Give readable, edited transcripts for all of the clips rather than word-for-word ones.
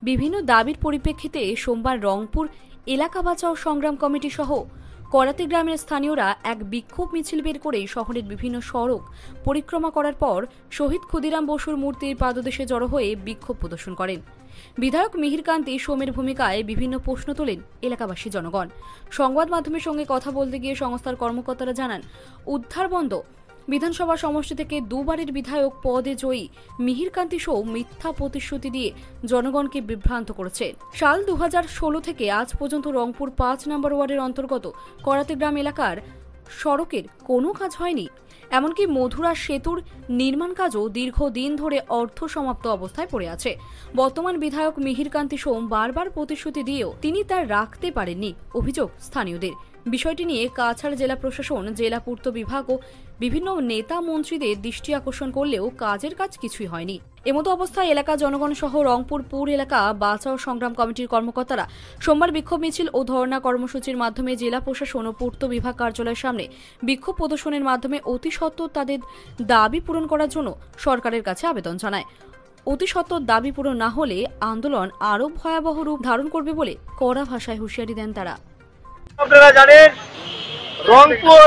বিভিন্ন দাবির পরিপ্রেক্ষিতে সোমবার রংপুর এলাকা বাঁচাও সংগ্রাম কমিটি সহ করাতি গ্রামের স্থানীয়রা এক বিক্ষোভ মিছিল বের করে শহরের বিভিন্ন সড়ক পরিক্রমা করার পর শহীদ ক্ষুদিরাম বসুর মূর্তির পাদদেশে জড়ো হয়ে বিক্ষোভ প্রদর্শন করেন। বিধায়ক মিহিরকান্তি সোমের ভূমিকায় বিভিন্ন প্রশ্ন তোলেন এলাকাবাসী জনগণ। সংবাদ মাধ্যমের সঙ্গে কথা বলতে গিয়ে সংস্থার কর্মকর্তারা জানান, উদ্ধারবন্দ বিধানসভা সমষ্টি থেকে দুবারের বিধায়ক পদে জয়ী মিহিরকান্তি সৌ মিথ্যা প্রতিশ্রুতি দিয়ে জনগণকে বিভ্রান্ত করেছে। সাল 2016 থেকে আজ পর্যন্ত রংপুর 5 নম্বর ওয়ার্ডের অন্তর্গত করাতিগ্রাম এলাকার সড়কের কোনো কাজ হয়নি। এমনকি মধুরা সেতুর নির্মাণ কাজও দীর্ঘদিন ধরে অর্ধ সমাপ্ত অবস্থায় পড়ে আছে। বর্তমান বিধায়ক মিহিরকান্তি সোম বারবার প্রতিশ্রুতি দিয়েও তিনি তা রাখতে পারেননি, অভিযোগ স্থানীয়দের। বিষয়টি নিয়ে কাছাড় জেলা প্রশাসন, জেলা পূর্ত বিভাগ ও বিভিন্ন নেতা মন্ত্রীদের দৃষ্টি আকর্ষণ করলেও কাজের কাজ কিছুই হয়নি। এমতো অবস্থায় এলাকা জনগণ সহ রংপুর পুর এলাকা বাঁচাও সংগ্রাম কমিটির কর্মকর্তারা সোমবার বিক্ষোভ মিছিল ও ধর্ণা কর্মসূচির মাধ্যমে জেলা প্রশাসন ও পূর্ত বিভাগ কার্যালয়ের সামনে বিক্ষোভ প্রদর্শনের মাধ্যমে অতি সত্বর তাদের দাবি পূরণ করার জন্য সরকারের কাছে আবেদন জানায়। অতি সত্বর দাবি পূরণ না হলে আন্দোলন আরও ভয়াবহ রূপ ধারণ করবে বলে কড়া ভাষায় হুঁশিয়ারি দেন তারা। আপনারা জানেন, রংপুর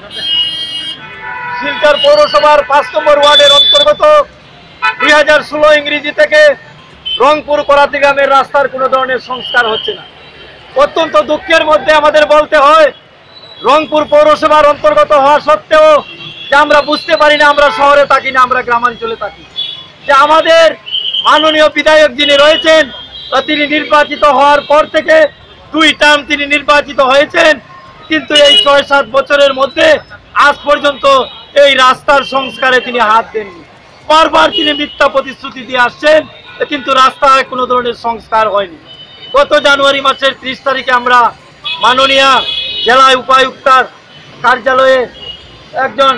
শিলচর পৌরসভার 5 নম্বর ওয়ার্ডের অন্তর্গত 2016 ইংরেজি থেকে রংপুর করাতি গ্রামের রাস্তার কোনো ধরনের সংস্কার হচ্ছে না। অত্যন্ত দুঃখের মধ্যে আমাদের বলতে হয়, রংপুর পৌরসভার অন্তর্গত হওয়া সত্ত্বেও যে আমরা বুঝতে পারি না আমরা শহরে থাকি না আমরা গ্রামাঞ্চলে থাকি, যে আমাদের মাননীয় বিধায়ক যিনি রয়েছেন তিনি নির্বাচিত হওয়ার পর থেকে 2 টার্ম তিনি নির্বাচিত হয়েছেন, কিন্তু এই 6-7 বছরের মধ্যে আজ পর্যন্ত এই রাস্তার সংস্কারে তিনি হাত দেননি। বারবার তিনি মিথ্যা প্রতিশ্রুতি দিয়ে আসছেন, কিন্তু রাস্তায় কোনো ধরনের সংস্কার হয়নি। গত জানুয়ারি মাসের 30 তারিখে আমরা মাননীয় জেলা উপায়ুক্তার কার্যালয়ে একজন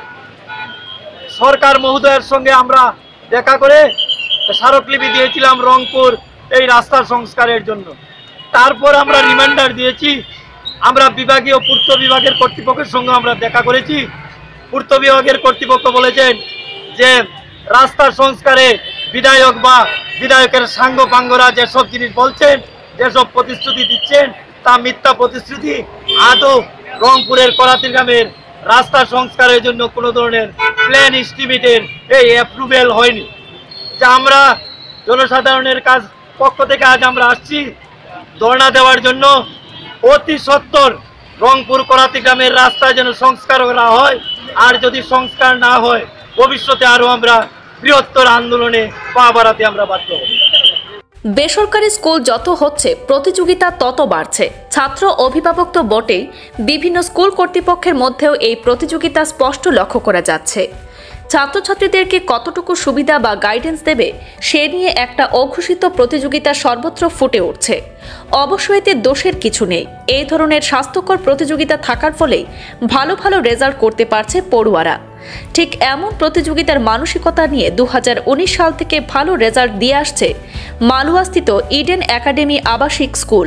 সরকার মহোদয়ের সঙ্গে আমরা দেখা করে স্মারকলিপি দিয়েছিলাম রংপুর এই রাস্তার সংস্কারের জন্য। তারপর আমরা রিমাইন্ডার দিয়েছি, আমরা বিভাগীয় পূর্ত বিভাগের কর্তৃপক্ষের সঙ্গে আমরা দেখা করেছি। পূর্ত বিভাগের কর্তৃপক্ষ বলেছেন যে রাস্তার সংস্কারে বিধায়ক বা বিধায়কের সাঙ্গপাঙ্গরা যেসব জিনিস বলছেন, যেসব প্রতিশ্রুতি দিচ্ছেন তা মিথ্যা প্রতিশ্রুতি। আদৌ রংপুরের করাতিগ্রামের রাস্তা সংস্কারের জন্য কোনো ধরনের প্ল্যান এস্টিমেটের এই অ্যাপ্রুভেল হয়নি। যা আমরা জনসাধারণের কাছ পক্ষ থেকে আজ আমরা আসছি ধর্ণা দেওয়ার জন্য। অতি সত্বর রংপুর করাতিগ্রামের রাস্তা যেন সংস্কার করা হয়, আর যদি সংস্কার না হয় ভবিষ্যতে আরো আমরা বৃহত্তর আন্দোলনে পা বাড়াতে আমরা বাধ্য হব। বেসরকারি স্কুল যত হচ্ছে প্রতিযোগিতা তত বাড়ছে। ছাত্র অভিভাবক তো বটেই, বিভিন্ন স্কুল কর্তৃপক্ষের মধ্যেও এই প্রতিযোগিতা স্পষ্ট লক্ষ্য করা যাচ্ছে। ছাত্রছাত্রীদেরকে কতটুকু সুবিধা বা গাইডেন্স দেবে সে নিয়ে একটা অঘোষিত প্রতিযোগিতা সর্বত্র ফুটে উঠছে। অবশ্য এতে দোষের কিছু নেই। এই ধরনের স্বাস্থ্যকর প্রতিযোগিতা থাকার ফলেই ভালো ভালো রেজাল্ট করতে পারছে পড়ুয়ারা। ঠিক এমন প্রতিযোগিতার মানসিকতা নিয়ে 2019 সাল থেকে ভালো রেজাল্ট দিয়ে আসছে মালুয়াস্থিত ইডেন একাডেমি আবাসিক স্কুল।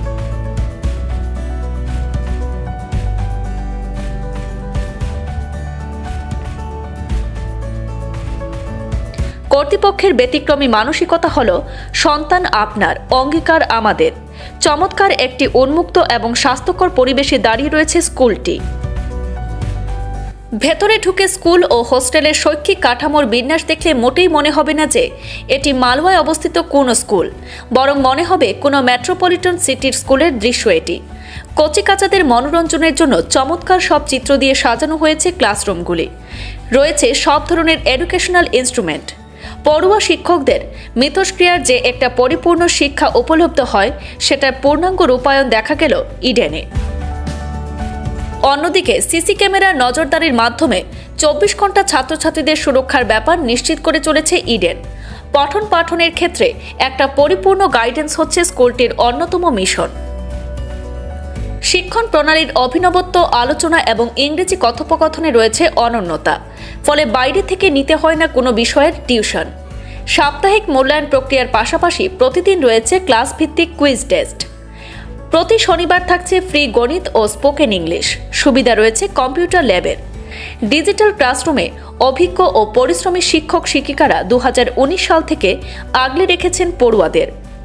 কর্তৃপক্ষের ব্যতিক্রমী মানসিকতা হল সন্তান আপনার, অঙ্গীকার আমাদের। চমৎকার একটি উন্মুক্ত এবং স্বাস্থ্যকর পরিবেশে দাঁড়িয়ে রয়েছে স্কুলটি। ভেতরে ঢুকে স্কুল ও হোস্টেলের শৈক্ষিক কাঠামোর বিন্যাস দেখলে মোটেই মনে হবে না যে এটি মালওয়ায় অবস্থিত কোনো স্কুল, বরং মনে হবে কোনো মেট্রোপলিটন সিটির স্কুলের দৃশ্য এটি। কচিকাচাদের মনোরঞ্জনের জন্য চমৎকার সব চিত্র দিয়ে সাজানো হয়েছে ক্লাসরুমগুলি। রয়েছে সব ধরনের এডুকেশনাল ইনস্ট্রুমেন্ট। পড়ুয়া শিক্ষকদের মিথস্ক্রিয়ার যে একটা পরিপূর্ণ শিক্ষা উপলব্ধ হয় সেটার পূর্ণাঙ্গ রূপায়ণ দেখা গেল ইডেনে। অন্যদিকে সিসি ক্যামেরার নজরদারির মাধ্যমে 24 ঘন্টা ছাত্রছাত্রীদের সুরক্ষার ব্যাপার নিশ্চিত করে চলেছে ইডেন। পঠন পাঠনের ক্ষেত্রে একটা পরিপূর্ণ গাইডেন্স হচ্ছে স্কুলটির অন্যতম মিশন। শিক্ষণ প্রণালীর অভিনবত্ব, আলোচনা এবং ইংরেজি কথোপকথনে রয়েছে অনন্যতা। ফলে বাইরে থেকে নিতে হয় না কোনো বিষয়ের টিউশন। সাপ্তাহিক মূল্যায়ন প্রক্রিয়ার পাশাপাশি প্রতিদিন রয়েছে ক্লাস ভিত্তিক কুইজ টেস্ট। প্রতি শনিবার থাকছে ফ্রি গণিত ও স্পোকেন ইংলিশ। সুবিধা রয়েছে কম্পিউটার ল্যাবের। ডিজিটাল ক্লাসরুমে অভিজ্ঞ ও পরিশ্রমী শিক্ষক শিক্ষিকারা 2019 সাল থেকে আগলে রেখেছেন পড়ুয়াদের।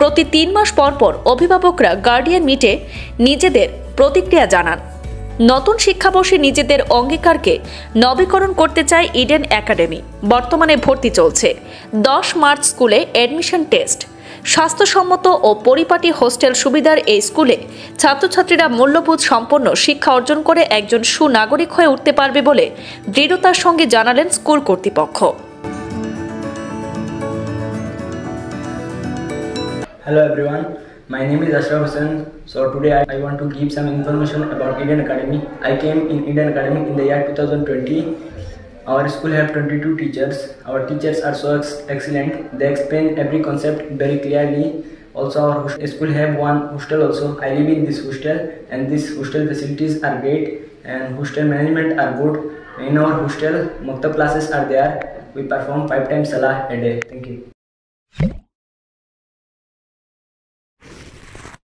প্রতি 3 মাস পর পর অভিভাবকরা গার্ডিয়ান মিটে নিজেদের প্রতিক্রিয়া জানান। নতুন শিক্ষাবর্ষে নিজেদের অঙ্গীকারকে নবীকরণ করতে চায় ইডেন একাডেমি। বর্তমানে ভর্তি চলছে। 10 মার্চ স্কুলে অ্যাডমিশন টেস্ট। স্বাস্থ্যসম্মত ও পরিপাটি হোস্টেল সুবিধার এই স্কুলে ছাত্রছাত্রীরা মূল্যবোধ সম্পন্ন শিক্ষা অর্জন করে একজন সুনাগরিক হয়ে উঠতে পারবে বলে দৃঢ়তার সঙ্গে জানালেন স্কুল কর্তৃপক্ষ। Hello everyone, my name is Ashraf Hussain. So today I want to give some information about Eden Academy. I came in Eden Academy in the year 2020. Our school have 22 teachers. Our teachers are so excellent. They explain every concept very clearly. Also our school have one hostel also. I live in this hostel and this hostel facilities are great and hostel management are good. In our hostel, Maktab classes are there. We perform 5 times Salah a day. Thank you.